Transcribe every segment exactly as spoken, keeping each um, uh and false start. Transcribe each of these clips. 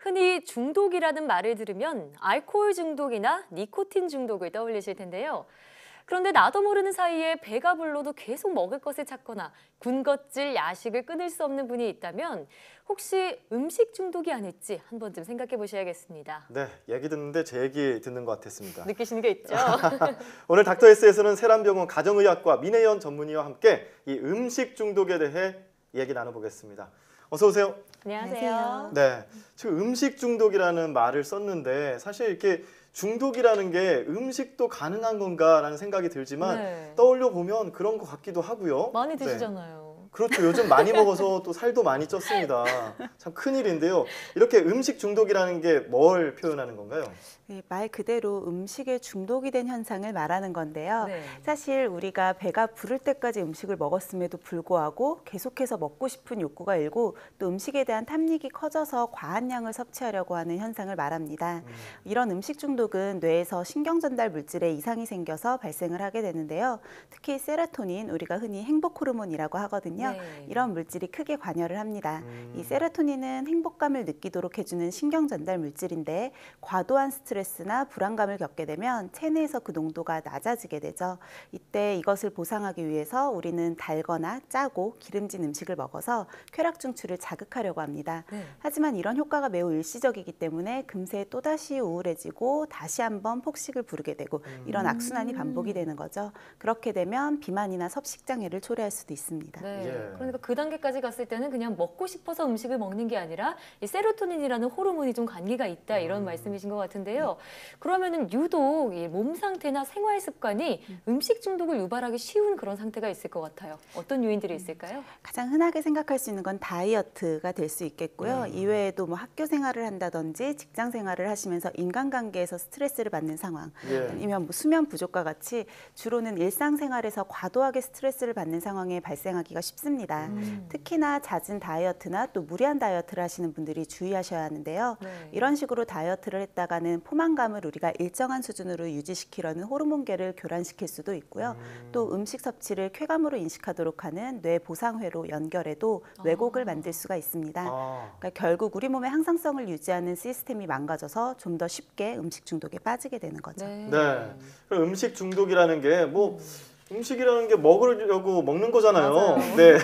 흔히 중독이라는 말을 들으면 알코올 중독이나 니코틴 중독을 떠올리실 텐데요. 그런데 나도 모르는 사이에 배가 불러도 계속 먹을 것을 찾거나 군것질 야식을 끊을 수 없는 분이 있다면 혹시 음식 중독이 아닐지 한 번쯤 생각해 보셔야겠습니다. 네, 얘기 듣는데 제 얘기 듣는 것 같았습니다. 느끼시는 게 있죠? 오늘 닥터에스에서는 세란병원 가정의학과 민혜연 전문의와 함께 이 음식 중독에 대해 얘기 나눠보겠습니다. 어서 오세요. 안녕하세요. 네, 지금 음식 중독이라는 말을 썼는데 사실 이렇게 중독이라는 게 음식도 가능한 건가라는 생각이 들지만 네. 떠올려 보면 그런 것 같기도 하고요. 많이 네. 드시잖아요. 그렇죠. 요즘 많이 먹어서 또 살도 많이 쪘습니다. 참 큰일인데요. 이렇게 음식 중독이라는 게 뭘 표현하는 건가요? 네, 말 그대로 음식에 중독이 된 현상을 말하는 건데요. 네. 사실 우리가 배가 부를 때까지 음식을 먹었음에도 불구하고 계속해서 먹고 싶은 욕구가 일고 또 음식에 대한 탐닉이 커져서 과한 양을 섭취하려고 하는 현상을 말합니다. 음. 이런 음식 중독은 뇌에서 신경 전달 물질에 이상이 생겨서 발생을 하게 되는데요. 특히 세로토닌, 우리가 흔히 행복 호르몬이라고 하거든요. 네. 이런 물질이 크게 관여를 합니다. 음. 이 세로토닌은 행복감을 느끼도록 해주는 신경 전달 물질인데 과도한 스트레스 스트레스나 불안감을 겪게 되면 체내에서 그 농도가 낮아지게 되죠. 이때 이것을 보상하기 위해서 우리는 달거나 짜고 기름진 음식을 먹어서 쾌락 중추를 자극하려고 합니다. 네. 하지만 이런 효과가 매우 일시적이기 때문에 금세 또다시 우울해지고 다시 한번 폭식을 부르게 되고 이런 악순환이 반복이 되는 거죠. 그렇게 되면 비만이나 섭식장애를 초래할 수도 있습니다. 네. 예. 그러니까 그 단계까지 갔을 때는 그냥 먹고 싶어서 음식을 먹는 게 아니라 이 세로토닌이라는 호르몬이 좀 관계가 있다 이런 음. 말씀이신 것 같은데요. 그러면은 유독 이 몸 상태나 생활 습관이 음식 중독을 유발하기 쉬운 그런 상태가 있을 것 같아요. 어떤 요인들이 있을까요? 가장 흔하게 생각할 수 있는 건 다이어트가 될 수 있겠고요. 음. 이외에도 뭐 학교 생활을 한다든지 직장 생활을 하시면서 인간관계에서 스트레스를 받는 상황, 예. 아니면 뭐 수면 부족과 같이 주로는 일상생활에서 과도하게 스트레스를 받는 상황에 발생하기가 쉽습니다. 음. 특히나 잦은 다이어트나 또 무리한 다이어트를 하시는 분들이 주의하셔야 하는데요. 네. 이런 식으로 다이어트를 했다가는 포만감을 우리가 일정한 수준으로 유지시키려는 호르몬계를 교란시킬 수도 있고요. 음. 또 음식 섭취를 쾌감으로 인식하도록 하는 뇌 보상회로 연결해도 왜곡을 아. 만들 수가 있습니다. 아. 그러니까 결국 우리 몸의 항상성을 유지하는 시스템이 망가져서 좀 더 쉽게 음식 중독에 빠지게 되는 거죠. 네. 네. 그럼 음식 중독이라는 게 뭐 음. 음식이라는 게 먹으려고 먹는 거잖아요. 맞아요. 네.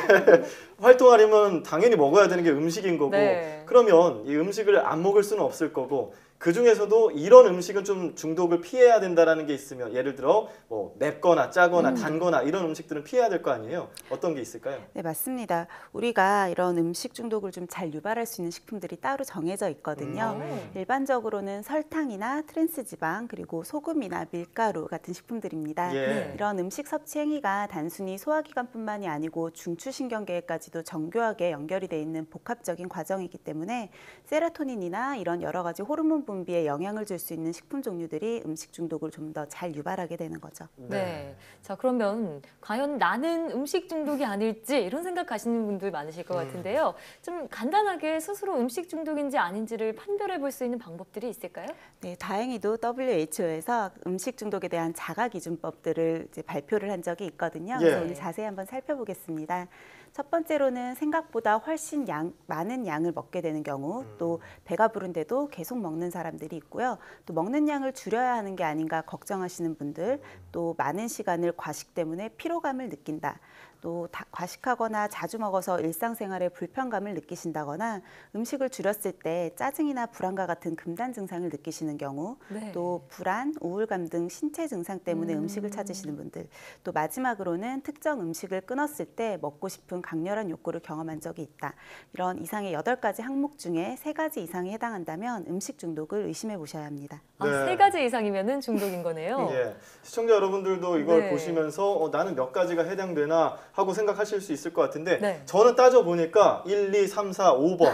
활동하려면 당연히 먹어야 되는 게 음식인 거고 네. 그러면 이 음식을 안 먹을 수는 없을 거고 그 중에서도 이런 음식은 좀 중독을 피해야 된다라는 게 있으면 예를 들어 뭐 맵거나 짜거나 음. 단거나 이런 음식들은 피해야 될 거 아니에요? 어떤 게 있을까요? 네, 맞습니다. 우리가 이런 음식 중독을 좀 잘 유발할 수 있는 식품들이 따로 정해져 있거든요. 음. 일반적으로는 설탕이나 트랜스지방 그리고 소금이나 밀가루 같은 식품들입니다. 예. 이런 음식 섭취 행위가 단순히 소화기관뿐만이 아니고 중추신경계까지도 정교하게 연결이 돼 있는 복합적인 과정이기 때문에 세로토닌이나 이런 여러 가지 호르몬 분비에 영향을 줄 수 있는 식품 종류들이 음식 중독을 좀 더 잘 유발하게 되는 거죠. 네. 네. 자, 그러면 과연 나는 음식 중독이 아닐지 이런 생각하시는 분들 많으실 것 같은데요. 좀 간단하게 스스로 음식 중독인지 아닌지를 판별해 볼 수 있는 방법들이 있을까요? 네, 다행히도 더블유에이치오에서 음식 중독에 대한 자가 기준법들을 이제 발표를 한 적이 있거든요. 예. 그래서 오늘 자세히 한번 살펴보겠습니다. 첫 번째로는 생각보다 훨씬 양, 많은 양을 먹게 되는 경우, 음. 또 배가 부른데도 계속 먹는 사람들이 있고요. 또 먹는 양을 줄여야 하는 게 아닌가 걱정하시는 분들, 또 많은 시간을 과식 때문에 피로감을 느낀다. 또 다, 과식하거나 자주 먹어서 일상생활에 불편감을 느끼신다거나 음식을 줄였을 때 짜증이나 불안과 같은 금단 증상을 느끼시는 경우 네. 또 불안, 우울감 등 신체 증상 때문에 음. 음식을 찾으시는 분들 또 마지막으로는 특정 음식을 끊었을 때 먹고 싶은 강렬한 욕구를 경험한 적이 있다. 이런 이상의 여덟 가지 항목 중에 세 가지 이상이 해당한다면 음식 중독을 의심해 보셔야 합니다. 아, 네. 세 가지 이상이면은 중독인 거네요. 예. 시청자 여러분들도 이걸 네. 보시면서 어, 나는 몇 가지가 해당되나 하고 생각하실 수 있을 것 같은데 네. 저는 따져보니까 일, 이, 삼, 사, 오 번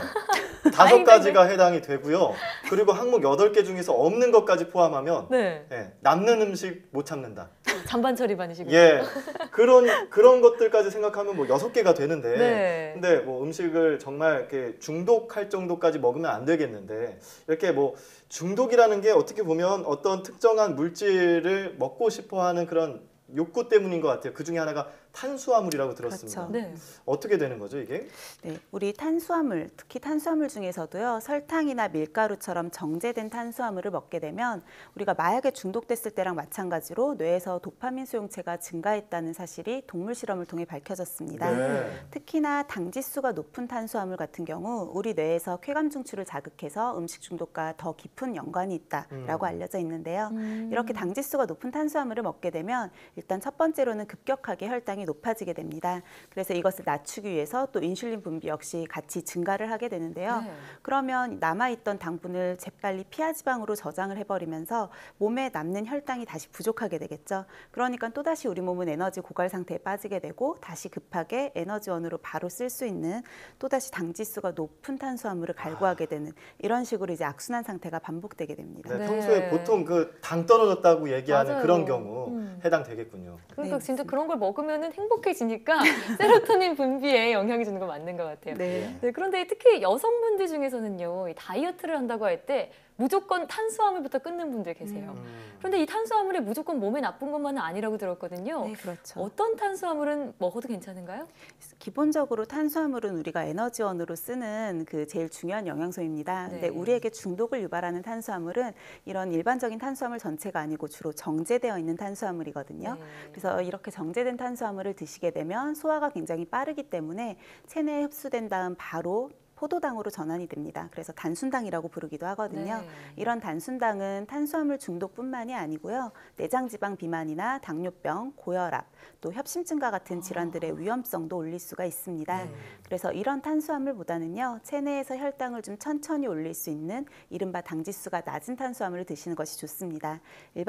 다섯 가지가 해당이 되고요. 그리고 항목 여덟 개 중에서 없는 것까지 포함하면 네. 예, 남는 음식 못 참는다. 잔반 처리반이시군요. 예, 그런 그런 것들까지 생각하면 뭐 여섯 개가 되는데, 네. 근데 뭐 음식을 정말 이렇게 중독할 정도까지 먹으면 안 되겠는데 이렇게 뭐 중독이라는 게 어떻게 보면 어떤 특정한 물질을 먹고 싶어하는 그런 욕구 때문인 것 같아요. 그 중에 하나가 탄수화물이라고 들었습니다. 그렇죠. 네. 어떻게 되는 거죠, 이게? 네, 우리 탄수화물, 특히 탄수화물 중에서도요, 설탕이나 밀가루처럼 정제된 탄수화물을 먹게 되면 우리가 마약에 중독됐을 때랑 마찬가지로 뇌에서 도파민 수용체가 증가했다는 사실이 동물 실험을 통해 밝혀졌습니다. 네. 특히나 당 지수가 높은 탄수화물 같은 경우 우리 뇌에서 쾌감 중추를 자극해서 음식 중독과 더 깊은 연관이 있다라고 음. 알려져 있는데요. 음. 이렇게 당 지수가 높은 탄수화물을 먹게 되면 일단 첫 번째로는 급격하게 혈당이 높아지게 됩니다. 그래서 이것을 낮추기 위해서 또 인슐린 분비 역시 같이 증가를 하게 되는데요. 네. 그러면 남아있던 당분을 재빨리 피하 지방으로 저장을 해버리면서 몸에 남는 혈당이 다시 부족하게 되겠죠. 그러니까 또다시 우리 몸은 에너지 고갈 상태에 빠지게 되고 다시 급하게 에너지원으로 바로 쓸 수 있는 또다시 당 지수가 높은 탄수화물을 갈구하게 되는 이런 식으로 이제 악순환 상태가 반복되게 됩니다. 네, 네. 평소에 보통 그 당 떨어졌다고 얘기하는 맞아요. 그런 경우 음. 해당되겠군요. 그러니까 네, 진짜 맞습니다. 그런 걸 먹으면 행복해지니까 세로토닌 분비에 영향이 주는 거 맞는 것 같아요. 네. 네, 그런데 특히 여성분들 중에서는요, 이 다이어트를 한다고 할 때 무조건 탄수화물부터 끊는 분들 계세요. 음. 그런데 이 탄수화물이 무조건 몸에 나쁜 것만은 아니라고 들었거든요. 네, 그렇죠. 어떤 탄수화물은 먹어도 괜찮은가요? 기본적으로 탄수화물은 우리가 에너지원으로 쓰는 그 제일 중요한 영양소입니다. 근데 네. 우리에게 중독을 유발하는 탄수화물은 이런 일반적인 탄수화물 전체가 아니고 주로 정제되어 있는 탄수화물이거든요. 네. 그래서 이렇게 정제된 탄수화물을 드시게 되면 소화가 굉장히 빠르기 때문에 체내에 흡수된 다음 바로 포도당으로 전환이 됩니다. 그래서 단순당이라고 부르기도 하거든요. 네. 이런 단순당은 탄수화물 중독뿐만이 아니고요. 내장지방 비만이나 당뇨병, 고혈압, 또 협심증과 같은 질환들의 위험성도 올릴 수가 있습니다. 네. 그래서 이런 탄수화물보다는요. 체내에서 혈당을 좀 천천히 올릴 수 있는 이른바 당지수가 낮은 탄수화물을 드시는 것이 좋습니다.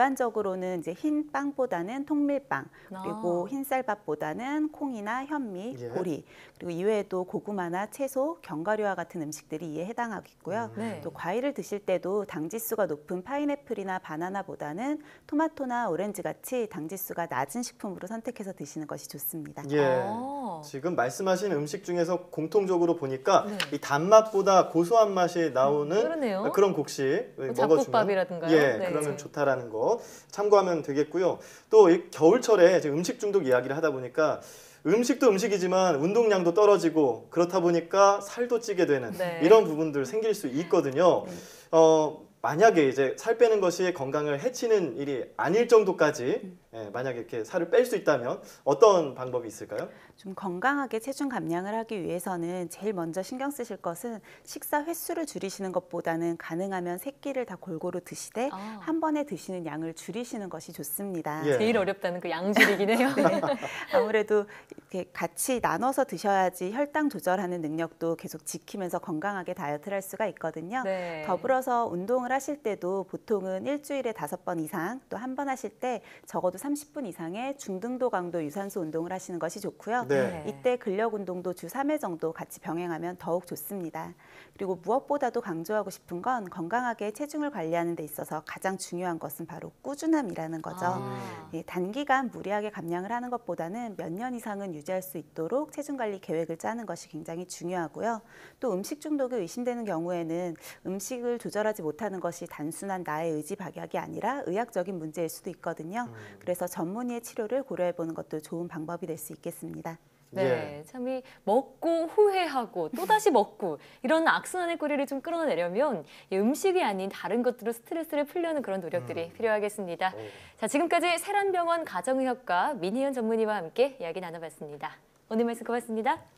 일반적으로는 이제 흰 빵보다는 통밀빵, 그리고 아. 흰쌀밥보다는 콩이나 현미, 예. 보리, 그리고 이외에도 고구마나 채소, 견과류와 같은 음식들이 이에 해당하겠고요. 음. 네. 또 과일을 드실 때도 당지수가 높은 파인애플이나 바나나보다는 토마토나 오렌지 같이 당지수가 낮은 식품으로 선택해서 드시는 것이 좋습니다. 예. 아. 지금 말씀하신 음식 중에서 공통적으로 보니까 네. 이 단맛보다 고소한 맛이 나오는 그러네요. 그런 곡식 뭐 먹어주면 잡곡밥이라든가요? 예, 네. 그러면 좋다라는 거 참고하면 되겠고요. 또 이 겨울철에 지금 음식 중독 이야기를 하다 보니까 음식도 음식이지만 운동량도 떨어지고 그렇다 보니까 살도 찌게 되는 네. 이런 부분들 생길 수 있거든요. 네. 어, 만약에 이제 살 빼는 것이 건강을 해치는 일이 아닐 정도까지 예, 만약에 이렇게 살을 뺄 수 있다면 어떤 방법이 있을까요? 좀 건강하게 체중 감량을 하기 위해서는 제일 먼저 신경 쓰실 것은 식사 횟수를 줄이시는 것보다는 가능하면 세 끼를 다 골고루 드시되 아. 한 번에 드시는 양을 줄이시는 것이 좋습니다. 예. 제일 어렵다는 그 양줄이긴 해요. 네. 아무래도 이렇게 같이 나눠서 드셔야지 혈당 조절하는 능력도 계속 지키면서 건강하게 다이어트를 할 수가 있거든요. 네. 더불어서 운동을 하실 때도 보통은 일주일에 다섯 번 이상 또 한 번 하실 때 적어도 삼십 분 이상의 중등도 강도 유산소 운동을 하시는 것이 좋고요. 네. 이때 근력 운동도 주 삼 회 정도 같이 병행하면 더욱 좋습니다. 그리고 무엇보다도 강조하고 싶은 건 건강하게 체중을 관리하는 데 있어서 가장 중요한 것은 바로 꾸준함이라는 거죠. 아. 예, 단기간 무리하게 감량을 하는 것보다는 몇 년 이상은 유지할 수 있도록 체중 관리 계획을 짜는 것이 굉장히 중요하고요. 또 음식 중독이 의심되는 경우에는 음식을 조절하지 못하는 것이 단순한 나의 의지 박약이 아니라 의학적인 문제일 수도 있거든요. 음. 그래서 전문의의 치료를 고려해 보는 것도 좋은 방법이 될 수 있겠습니다. 네, 예. 참 이 먹고 후회하고 또 다시 먹고 이런 악순환의 꼬리를 좀 끌어내려면 이 음식이 아닌 다른 것들로 스트레스를 풀려는 그런 노력들이 음. 필요하겠습니다. 오. 자, 지금까지 세란병원 가정의학과 민희연 전문의와 함께 이야기 나눠봤습니다. 오늘 말씀 고맙습니다.